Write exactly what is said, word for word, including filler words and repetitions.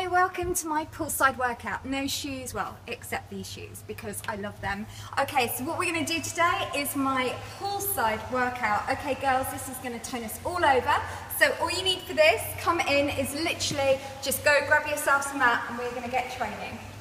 Hi, welcome to my poolside workout. No shoes, well, except these shoes because I love them. Okay, so what we're going to do today is my poolside workout. Okay, girls, this is going to turn us all over. So all you need for this, come in, is literally just go grab yourself some mat and we're going to get training.